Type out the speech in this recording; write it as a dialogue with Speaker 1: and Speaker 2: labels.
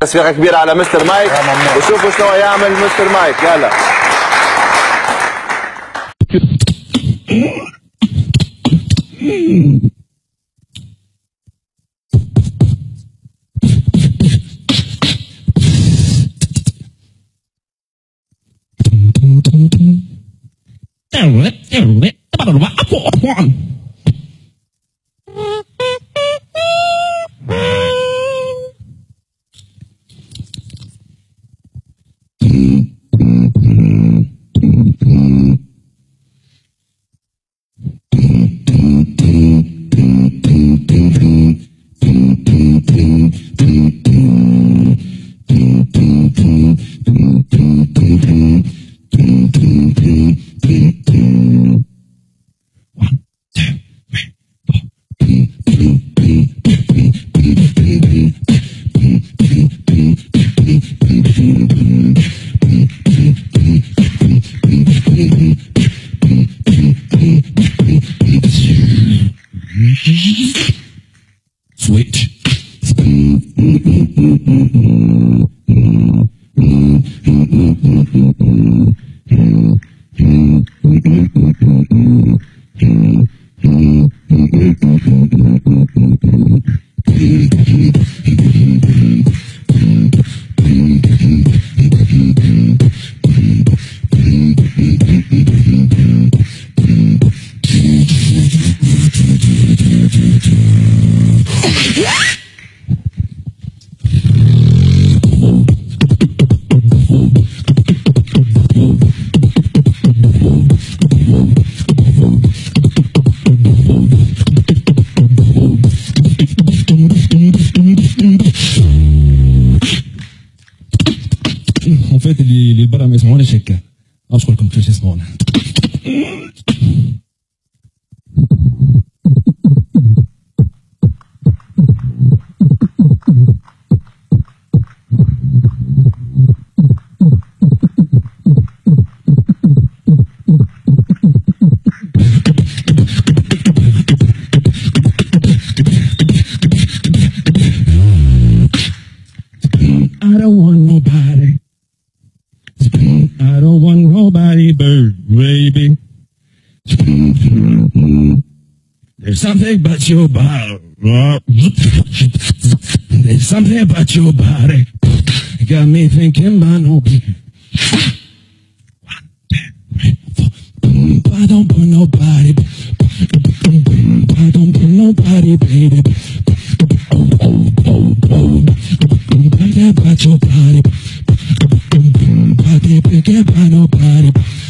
Speaker 1: تصفيقة كبيرة على مستر مايك وشوفوا شنو يعمل مستر مايك. يلا
Speaker 2: switch. En fait, les برا ما يسمعوناش هكا. أشكركم كيفاش يسمعونا. I don't want nobody. I don't want nobody but baby. There's something about your body. There's something about your body. Got me thinking about nobody. I don't put nobody. I don't put nobody, baby. About your body, body, can't buy nobody.